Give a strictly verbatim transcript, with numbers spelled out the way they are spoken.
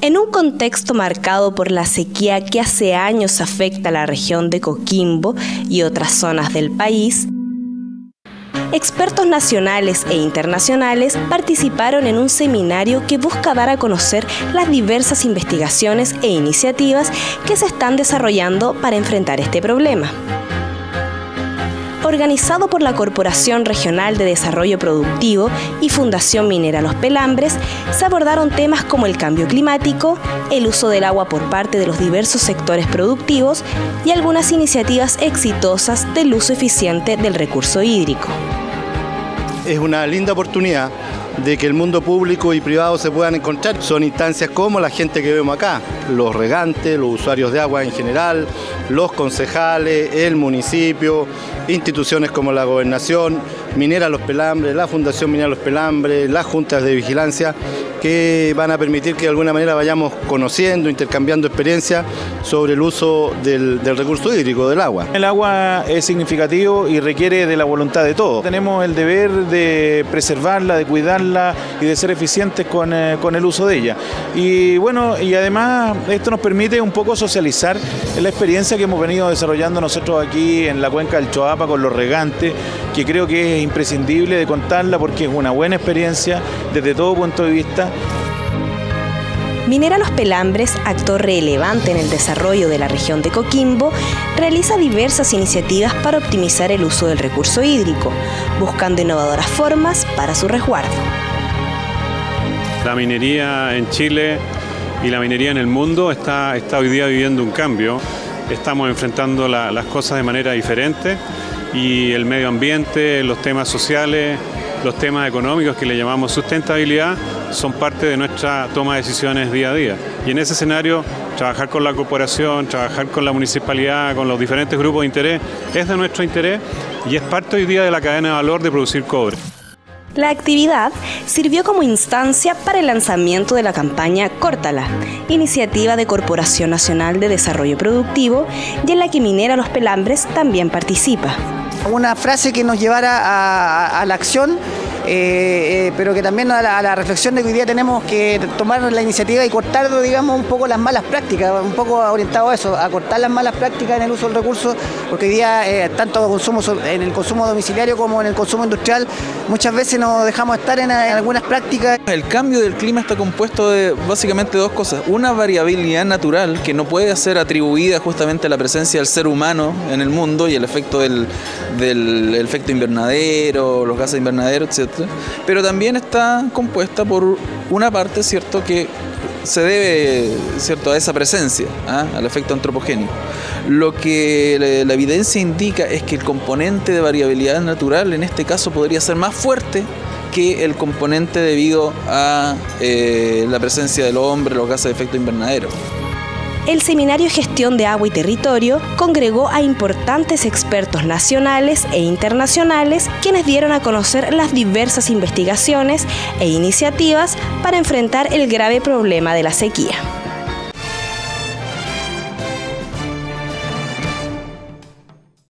En un contexto marcado por la sequía que hace años afecta a la región de Coquimbo y otras zonas del país, expertos nacionales e internacionales participaron en un seminario que busca dar a conocer las diversas investigaciones e iniciativas que se están desarrollando para enfrentar este problema. Organizado por la Corporación Regional de Desarrollo Productivo y Fundación Minera Los Pelambres, se abordaron temas como el cambio climático, el uso del agua por parte de los diversos sectores productivos y algunas iniciativas exitosas del uso eficiente del recurso hídrico. Es una linda oportunidad de que el mundo público y privado se puedan encontrar. Son instancias como la gente que vemos acá, los regantes, los usuarios de agua en general, los concejales, el municipio, instituciones como la Gobernación, Minera Los Pelambres, la Fundación Minera Los Pelambres, las juntas de vigilancia, que van a permitir que de alguna manera vayamos conociendo, intercambiando experiencias sobre el uso del, del recurso hídrico, del agua. El agua es significativo y requiere de la voluntad de todos. Tenemos el deber de preservarla, de cuidarla y de ser eficientes con, eh, con el uso de ella. Y bueno, y además esto nos permite un poco socializar la experiencia que hemos venido desarrollando nosotros aquí en la cuenca del Choapa con los regantes, que creo que es imprescindible de contarla porque es una buena experiencia desde todo punto de vista. Minera Los Pelambres, actor relevante en el desarrollo de la región de Coquimbo, realiza diversas iniciativas para optimizar el uso del recurso hídrico, buscando innovadoras formas para su resguardo. La minería en Chile y la minería en el mundo está, está hoy día viviendo un cambio. Estamos enfrentando la, las cosas de manera diferente y el medio ambiente, los temas sociales, los temas económicos que le llamamos sustentabilidad son parte de nuestra toma de decisiones día a día. Y en ese escenario, trabajar con la corporación, trabajar con la municipalidad, con los diferentes grupos de interés, es de nuestro interés y es parte hoy día de la cadena de valor de producir cobre. La actividad sirvió como instancia para el lanzamiento de la campaña Córtala, iniciativa de Corporación Nacional de Desarrollo Productivo y en la que Minera Los Pelambres también participa. Una frase que nos llevara a, a, a la acción, eh, eh, pero que también a la, a la reflexión de que hoy día tenemos que tomar la iniciativa y cortar, digamos, un poco las malas prácticas, un poco orientado a eso, a cortar las malas prácticas en el uso del recurso, porque hoy día, eh, tanto consumo, en el consumo domiciliario como en el consumo industrial, muchas veces nos dejamos estar en, en algunas prácticas. El cambio del clima está compuesto de básicamente dos cosas. Una variabilidad natural que no puede ser atribuida justamente a la presencia del ser humano en el mundo y el efecto del, del el efecto invernadero, los gases invernaderos, etcétera. Pero también está compuesta por una parte, cierto, que se debe, cierto, a esa presencia, ¿ah? al efecto antropogénico. Lo que la evidencia indica es que el componente de variabilidad natural en este caso podría ser más fuerte que el componente debido a eh, la presencia del hombre, los gases de efecto invernadero. El Seminario Gestión de Agua y Territorio congregó a importantes expertos nacionales e internacionales quienes dieron a conocer las diversas investigaciones e iniciativas para enfrentar el grave problema de la sequía.